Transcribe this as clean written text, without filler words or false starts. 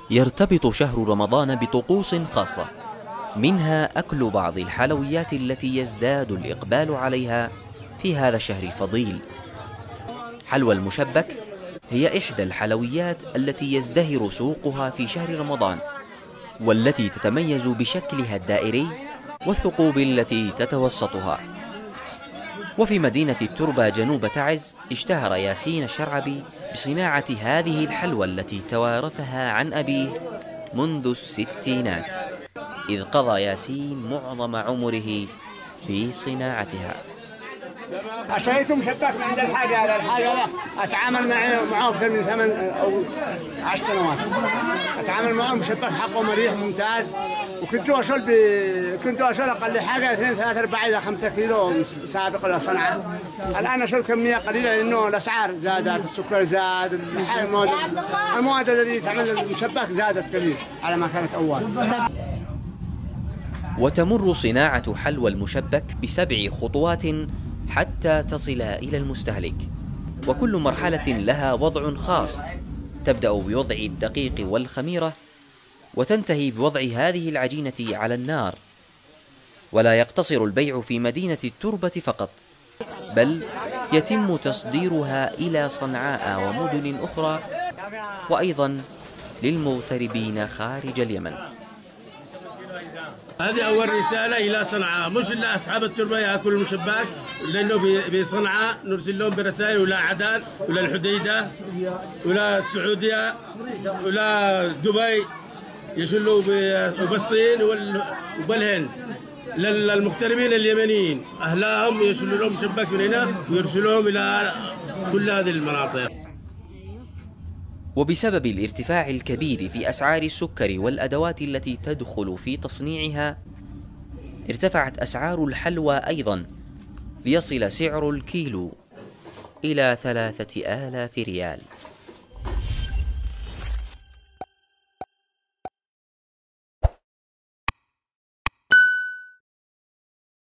يرتبط شهر رمضان بطقوس خاصة، منها أكل بعض الحلويات التي يزداد الإقبال عليها في هذا الشهر الفضيل. حلوى المشبك هي إحدى الحلويات التي يزدهر سوقها في شهر رمضان، والتي تتميز بشكلها الدائري والثقوب التي تتوسطها. وفي مدينة التربة جنوب تعز اشتهر ياسين الشرعبي بصناعة هذه الحلوى التي توارثها عن أبيه منذ الستينات، إذ قضى ياسين معظم عمره في صناعتها. اشتريت مشبك من عند الحاجة لا اتعامل معه اكثر من 8 او 10 سنوات. اتعامل معه مشبك حقه مريح ممتاز، وكنت اشيل اقل حاجه 2 3 4 الى 5 كيلو سابق للصنعه. الان اشيل كميه قليله لانه الاسعار زادت، السكر زاد، المواد التي تعمل المشبك زادت كثير على ما كانت اول. وتمر صناعة حلوى المشبك ب7 خطوات حتى تصل إلى المستهلك، وكل مرحلة لها وضع خاص، تبدأ بوضع الدقيق والخميرة وتنتهي بوضع هذه العجينة على النار. ولا يقتصر البيع في مدينة التربة فقط، بل يتم تصديرها إلى صنعاء ومدن أخرى، وأيضا للمغتربين خارج اليمن. هذه أول رسالة إلى صنعاء، مش إلا أصحاب التربة يأكلوا المشبك، لأنه بصنعاء نرسل لهم برسائل ولا عدن ولا الحديدة ولا السعودية ولا دبي، يشلوا بالصين وبالهند للمغتربين اليمنيين أهلهم، يشلوا لهم مشبك من هنا ويرسلوهم إلى كل هذه المناطق. وبسبب الارتفاع الكبير في أسعار السكر والأدوات التي تدخل في تصنيعها، ارتفعت أسعار الحلوى أيضا، ليصل سعر الكيلو إلى 3000 ريال.